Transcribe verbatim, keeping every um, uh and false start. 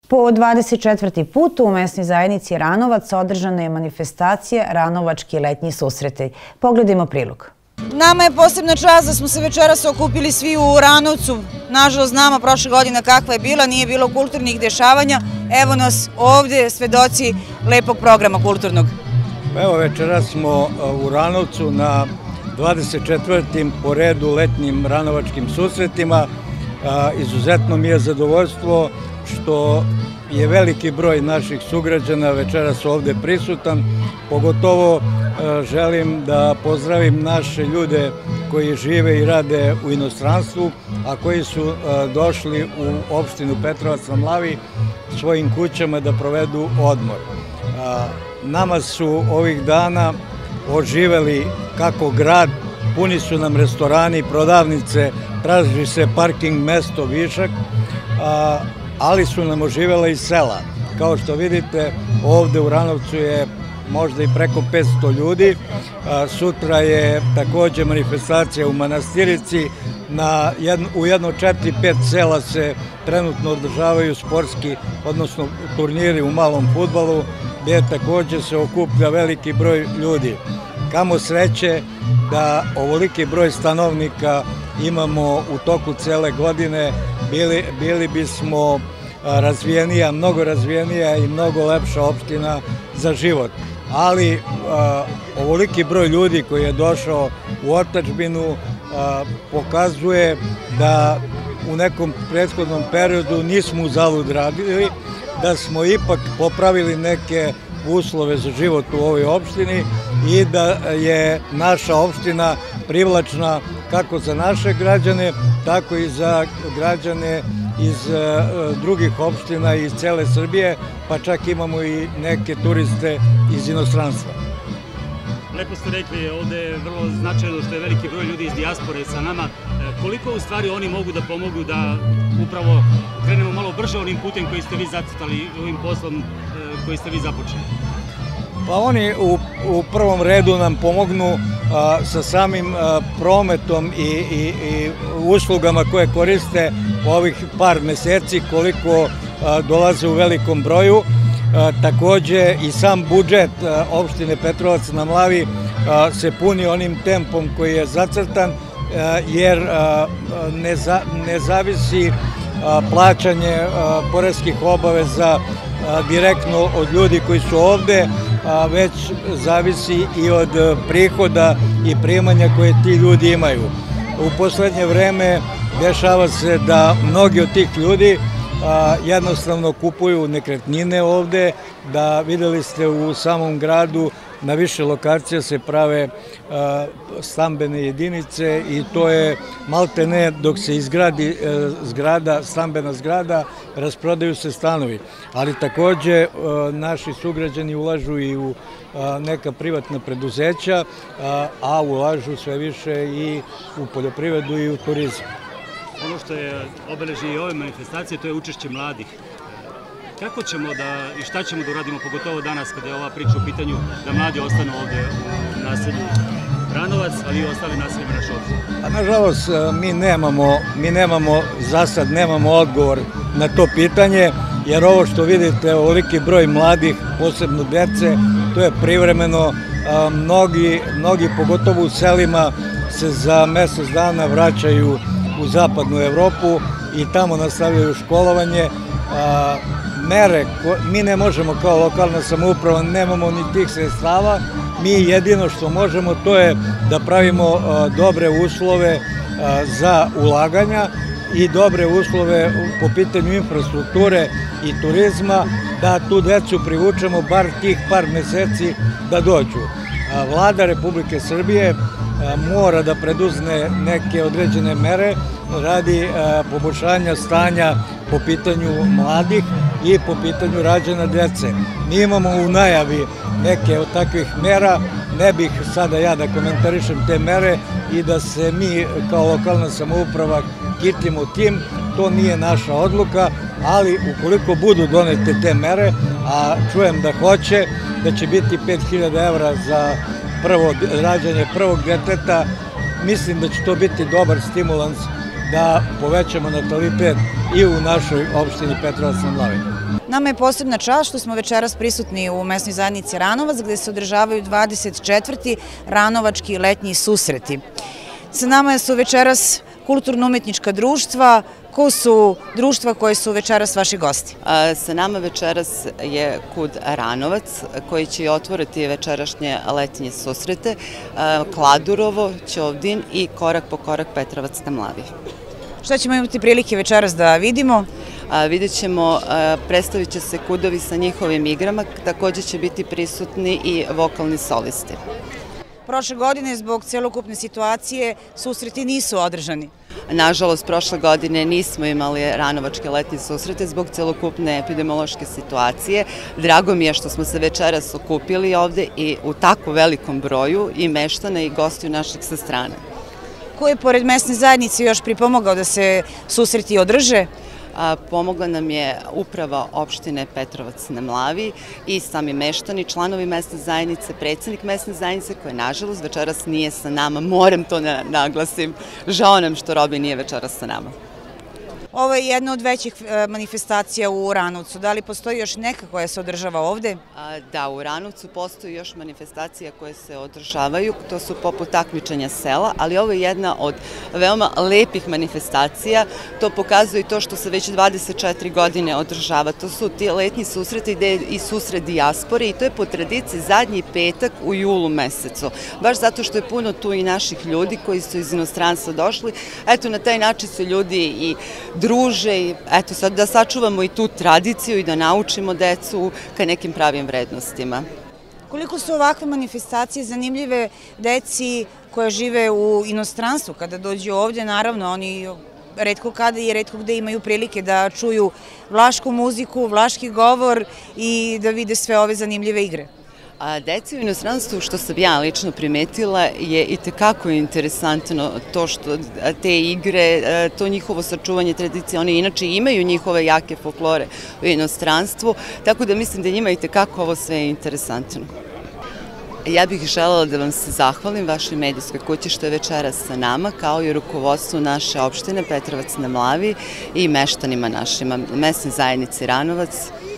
Po dvadeset četvrti put u mesnoj zajednici Ranovac održana je manifestacija Ranovački letnji susreti. Pogledajmo prilog. Nama je posebna čast da smo se večeras okupili svi u Ranovcu. Nažalost, znamo prošle godine kakva je bila, nije bilo kulturnih dešavanja. Evo nas ovdje, svedoci lepog programa kulturnog. Evo, večeras smo u Ranovcu na dvadeset četvrtim po redu letnjim Ranovačkim susretima. Izuzetno mi je zadovoljstvo što je veliki broj naših sugrađana večeras ovdje prisutan. Pogotovo želim da pozdravim naše ljude koji žive i rade u inostranstvu, a koji su došli u opštinu Petrovac na Mlavi svojim kućama da provedu odmor. Nama su ovih dana oživeli kako grad, puni su nam restorani, prodavnice, traži se parking mesto višak, ali su nam oživela i sela. Kao što vidite, ovde u Ranovcu je možda i preko petsto ljudi. Sutra je takođe manifestacija u Manastirici. U jedno četiri pet sela se trenutno održavaju sportski, odnosno turniri u malom fudbalu, gdje takođe se okuplja veliki broj ljudi. Kamo sreće da ovoliki broj stanovnika imamo u toku cele godine, bili bismo razvijenija, mnogo razvijenija i mnogo lepša opština za život. Ali ovoliki broj ljudi koji je došao u otadžbinu pokazuje da u nekom prethodnom periodu nismo uzalud radili, da smo ipak popravili neke uslove za život u ovoj opštini i da je naša opština privlačna kako za naše građane, tako i za građane iz drugih opština iz cele Srbije, pa čak imamo i neke turiste iz inostranstva. Lepo ste rekli, ovde je vrlo značajno što je veliki broj ljudi iz dijaspore sa nama. Koliko u stvari oni mogu da pomogu da upravo krenemo malo brže onim putem koji ste vi zacrtali, ovim poslom koji ste vi započeli? Pa oni u prvom redu nam pomognu sa samim prometom i uslugama koje koriste ovih par meseci koliko dolaze u velikom broju. Takođe i sam budžet opštine Petrovac na Mlavi se puni onim tempom koji je zacrtan, jer ne zavisi plaćanje poreskih obaveza direktno od ljudi koji su ovde, već zavisi i od prihoda i primanja koje ti ljudi imaju. U poslednje vreme dešava se da mnogi od tih ljudi jednostavno kupuju nekretnine ovde, da videli ste u samom gradu na više lokacija se prave stambene jedinice i to je malte ne dok se izgradi zgrada, stambena zgrada, rasprodaju se stanovi. Ali takođe naši sugrađani ulažu i u neka privatna preduzeća, a ulažu sve više i u poljoprivredu i u turizam. Ono što je obeležje i ove manifestacije, to je učešće mladih. Kako ćemo da i šta ćemo da uradimo, pogotovo danas kada je ova priča u pitanju, da mladi ostanu ovde u naselju Ranovac, ali i ostali naseljima naše opštine? Nažalost, mi nemamo, mi nemamo, za sad nemamo odgovor na to pitanje, jer ovo što vidite, ovoliki broj mladih, posebno dece, to je privremeno. Mnogi, mnogi, pogotovo u selima, se za mesec dana vraćaju u zapadnu Evropu i tamo nastavljaju školovanje. Mere, mi ne možemo kao lokalna samouprava, nemamo ni tih sredstava, mi jedino što možemo to je da pravimo dobre uslove za ulaganja i dobre uslove po pitanju infrastrukture i turizma, da tu decu privučemo bar tih par meseci da dođu. Vlada Republike Srbije mora da preduzme neke određene mere radi poboljšanja stanja po pitanju mladih i po pitanju rađanja dece. Mi imamo u najavi neke od takvih mera, ne bih sada ja da komentarišem te mere i da se mi kao lokalna samouprava kitimo tim, to nije naša odluka, ali ukoliko budu donete te mere, a čujem da hoće, da će biti pet hiljada evra za prvo rađanje prvog deteta, mislim da će to biti dobar stimulans da povećamo natalitet i u našoj opštini Petrovac na Mlavi. Nama je posebna čast što smo večeras prisutni u mesnoj zajednici Ranovac, gde se održavaju dvadeset četvrti Ranovački letnji susreti. Sa nama su večeras kulturno-umetnička društva. Ko su društva koje su večeras vaši gosti? Sa nama večeras je Kud Ranovac, koji će otvoriti večerašnje letnje susrete, Kladurovo, Ćovdin i Korak po korak Petrovac na Mlavi. Šta ćemo imati prilike večeras da vidimo? Vidjet ćemo, predstavit će se kudovi sa njihovim igrama, također će biti prisutni i vokalni solisti. Prošle godine, zbog celokupne situacije, susreti nisu održani. Nažalost, prošle godine nismo imali Ranovačke letnje susrete zbog celokupne epidemiološke situacije. Drago mi je što smo se večeras okupili ovde i u tako velikom broju i meštana i gostiju naših sa strane. Ko je pored mesne zajednice još pripomogao da se susreti održe? Pomogla nam je uprava opštine Petrovac na Mlavi i sami meštani, članovi mesne zajednice, predsednik mesne zajednice koji nažalost večeras nije sa nama, moram to naglasim, žao nam što Robi nije večeras sa nama. Ovo je jedna od većih manifestacija u Ranovcu. Da li postoji još neka koja se održava ovde? Da, u Ranovcu postoji još manifestacija koje se održavaju, to su poput takmičenja sela, ali ovo je jedna od veoma lepih manifestacija. To pokazuje i to što se već dvadeset četiri godine održava. To su ti letnji susreti gde je i susret dijaspore i to je po tradiciji zadnji petak u julu mesecu. Baš zato što je puno tu i naših ljudi koji su iz inostranstva došli. Eto, na taj način su ljudi i druže i eto sad da sačuvamo i tu tradiciju i da naučimo decu ka nekim pravim vrednostima. Koliko su ovakve manifestacije zanimljive deci koja žive u inostranstvu kada dođu ovdje, naravno oni retko kada i retko gde imaju prilike da čuju vlašku muziku, vlaški govor i da vide sve ove zanimljive igre. Deci u inostranstvu, što sam ja lično primetila, je i tekako interesantno to što te igre, to njihovo sačuvanje tradicije, oni inače imaju njihove jake folklore u inostranstvu, tako da mislim da njima i tekako ovo sve je interesantno. Ja bih želela da vam se zahvalim vašoj medijskoj kući što je večeras sa nama, kao i rukovodstvu naše opštine Petrovac na Mlavi i meštanima našima, mesne zajednici Ranovac.